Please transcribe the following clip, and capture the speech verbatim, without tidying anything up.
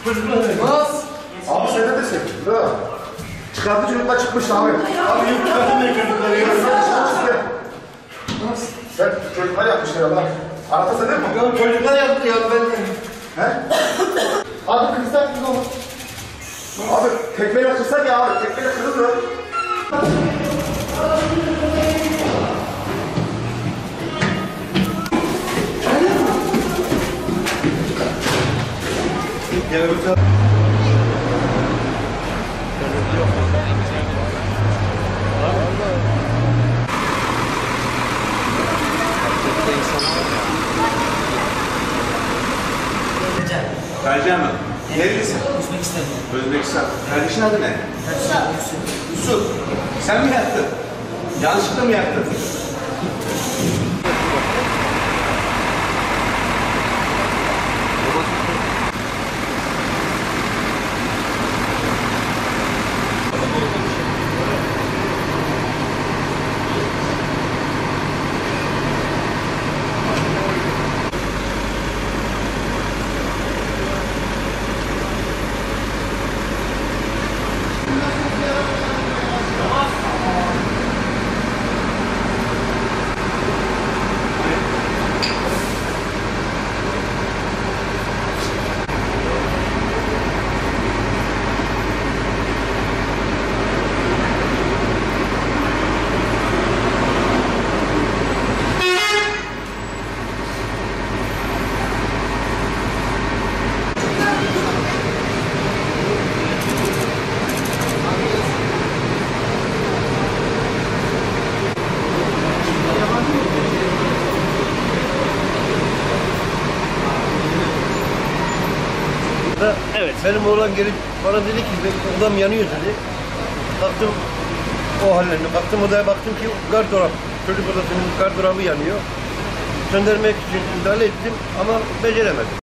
Bas. Abi sen neredesin? Burada. Çıkardı çocuklar çıkmış abi. Abi yok çıkartın da çocukları ya. Bas. Sen çocuklar yapmışlar Allah. Arada sen değil mi? Ya çocuklar yaptı ya ben de. He? Abi kırsak mı olur? Abi tekmeyle kırsak ya abi. Tekmeyle kırılır. Ya öbür taraf. Tercih mi? Nerelisin? Özbekistan. Özbekistan. Kardeşin adı ne? Yusuf. Sen mi yaktın? Yanlışlıkla mı yaktın? Evet, benim oğlan gelip bana dedi ki odam yanıyor dedi. Baktım o hallerine, baktım odaya baktım ki gardırop, çocuk odasının gardırobı yanıyor. Söndürmek için müdahale ettim ama beceremedim.